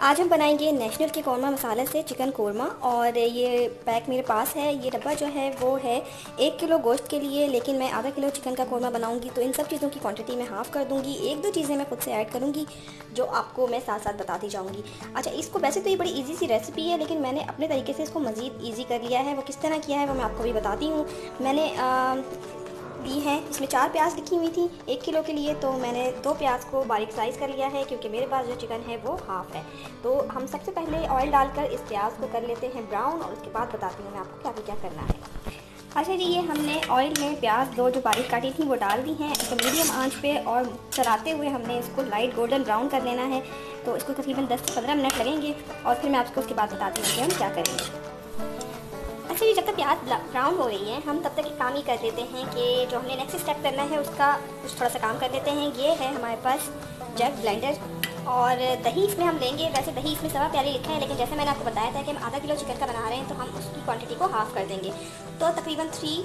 आज हम बनाएंगे नेशनल के कौरमा मसाले से चिकन कोरमा। और ये पैक मेरे पास है। ये डब्बा जो है वो है 1 किलो गोश्त के लिए, लेकिन मैं आधा किलो चिकन का कोरमा बनाऊंगी तो इन सब चीज़ों की क्वांटिटी मैं हाफ़ कर दूंगी। एक दो चीज़ें मैं खुद से ऐड करूंगी जो आपको मैं साथ साथ बताती जाऊंगी। अच्छा, इसको वैसे तो ये बड़ी ईजी सी रेसिपी है, लेकिन मैंने अपने तरीके से इसको मज़ीद ईजी कर लिया है। वो किस तरह किया है वो मैं आपको भी बताती हूँ। मैंने ली है, इसमें 4 प्याज लिखी हुई थी 1 किलो के लिए, तो मैंने 2 प्याज को बारीक स्लाइस कर लिया है क्योंकि मेरे पास जो चिकन है वो हाफ़ है। तो हम सबसे पहले ऑयल डालकर इस प्याज को कर लेते हैं ब्राउन, और उसके बाद बताती हूँ मैं आपको क्या करना है। अच्छा जी, ये हमने ऑयल में प्याज 2 जो बारीक काटी थी वो डाल दी हैं। इसको मीडियम आंच पे और चलाते हुए हमने इसको लाइट गोल्डन ब्राउन कर लेना है। तो इसको तकरीबन 10 से 15 मिनट लगेंगे और फिर मैं आपको उसके बाद बताती हूँ कि हम क्या करेंगे। अच्छा जी, जब तक प्याज ब्राउन हो रही है हम तब तक एक काम ही कर लेते हैं कि जो हमने नेक्स्ट स्टेप करना है उसका कुछ थोड़ा सा काम कर लेते हैं। ये है हमारे पास जग ब्लेंडर, और दही इसमें हम लेंगे। वैसे दही इसमें सवा प्याली लिखा है, लेकिन जैसे मैंने आपको बताया था कि हम आधा किलो चिकन का बना रहे हैं तो हम उसकी क्वांटिटी को हाफ़ कर देंगे। तो तकरीबन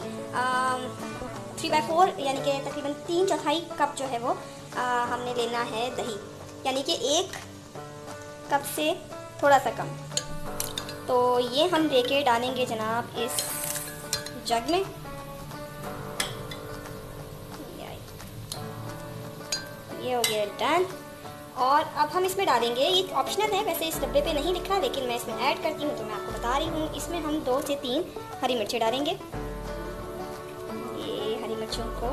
3/4 यानी कि तकरीबन 3/4 कप जो है वो हमने लेना है दही, यानी कि 1 कप से थोड़ा सा कम। तो ये हम लेके डालेंगे जनाब इस जग में। ये हो गया डन। और अब हम इसमें डालेंगे, ये ऑप्शनल है वैसे, इस डब्बे पे नहीं लिखा, लेकिन मैं इसमें ऐड करती हूँ तो मैं आपको बता रही हूँ। इसमें हम 2 से 3 हरी मिर्चें डालेंगे। ये हरी मिर्चों को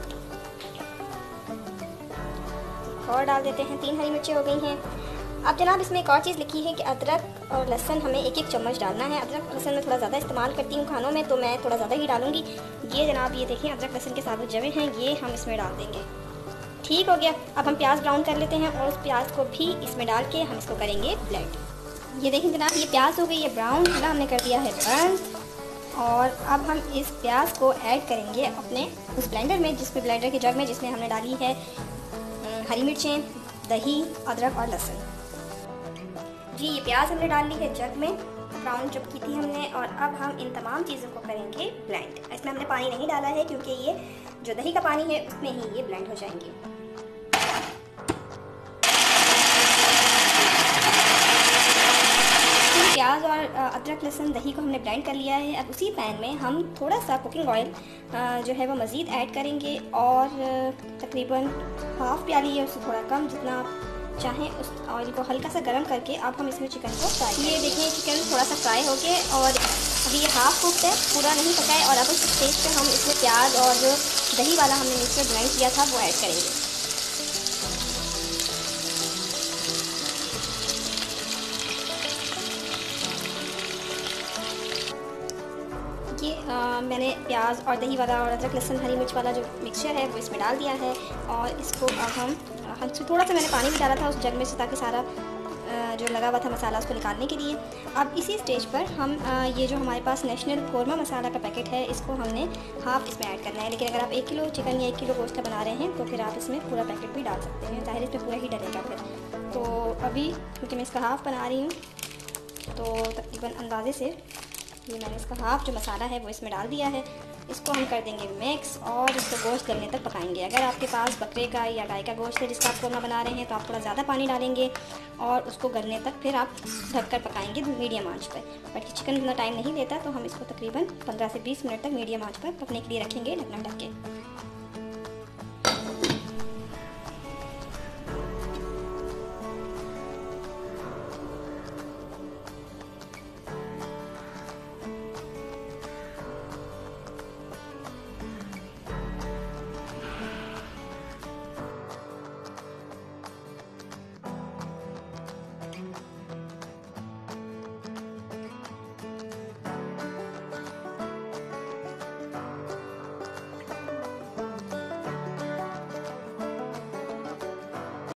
और डाल देते हैं। 3 हरी मिर्चें हो गई हैं। अब जनाब इसमें एक और चीज़ लिखी है कि अदरक और लहसुन हमें 1-1 चम्मच डालना है। अदरक लहसुन मैं थोड़ा ज़्यादा इस्तेमाल करती हूँ खानों में, तो मैं थोड़ा ज़्यादा ही डालूंगी। ये जनाब ये देखें अदरक लहसुन के साबुत जवे हैं, ये हम इसमें डाल देंगे। ठीक हो गया। अब हम प्याज ब्राउन कर लेते हैं और उस प्याज को भी इसमें डाल के हम इसको करेंगे ब्लेंड। ये देखें जनाब, ये प्याज हो गई है ब्राउन, चूल्हा हमने कर दिया है बंद। और अब हम इस प्याज को ऐड करेंगे अपने उस ब्लेंडर में, जिसमें ब्लेंडर के जग में जिसमें हमने डाली है हरी मिर्चें, दही, अदरक और लहसुन। जी, ये प्याज हमने डाल ली है जग में, ब्राउन जब की थी हमने। और अब हम इन तमाम चीज़ों को करेंगे ब्लेंड। इसमें हमने पानी नहीं डाला है क्योंकि ये जो दही का पानी है उसमें ही ये ब्लेंड हो जाएंगे। प्याज और अदरक लहसुन दही को हमने ब्लेंड कर लिया है। अब उसी पैन में हम थोड़ा सा कुकिंग ऑयल जो है वो मज़ीद ऐड करेंगे, और तकरीबन हाफ़ प्याली है, उससे थोड़ा कम, जितना चाहें उस ऑयल को हल्का सा गर्म करके अब हम इसमें चिकन को फ्राई। ये देखिए चिकन थोड़ा सा फ्राई हो गया और अभी ये हाफ़ कुक्ड है, पूरा नहीं पका है। और अब इस स्टेज पे हम इसमें प्याज और जो दही वाला हमने मिक्सचर ब्लेंड किया था वो ऐड करेंगे। ये मैंने प्याज और दही वाला और अदरक लहसुन हरी मिर्च वाला जो मिक्सचर है वो इसमें डाल दिया है। और इसको अब हम थोड़ा सा मैंने पानी भी डाला था उस जग में से, ताकि सारा जो लगा हुआ था मसाला उसको निकालने के लिए। अब इसी स्टेज पर हम ये जो हमारे पास नेशनल कोरमा मसाला का पैकेट है इसको हमने हाफ़ इसमें ऐड करना है। लेकिन अगर आप 1 किलो चिकन या 1 किलो गोश्त का बना रहे हैं तो फिर आप इसमें पूरा पैकेट भी डाल सकते हैं, ज़ाहिर इसमें पूरा ही डलेगा फिर। तो अभी क्योंकि मैं इसका हाफ़ बना रही हूँ तो तकरीबन अंदाजे से ये मैंने इसका हाफ़ जो मसाला है वो इसमें डाल दिया है। इसको हम कर देंगे मिक्स और इसको गोश्त गलने तक पकाएंगे। अगर आपके पास बकरे का या गाय का गोश्त है जिसका आप कोरमा बना रहे हैं तो आप थोड़ा ज़्यादा पानी डालेंगे और उसको गलने तक फिर आप ढककर पकाएंगे मीडियम आंच पर। बट ये चिकन इतना टाइम नहीं लेता, तो हम इसको तकरीबन 15 से 20 मिनट तक मीडियम आंच पर पकने के लिए रखेंगे ढकना ढक के।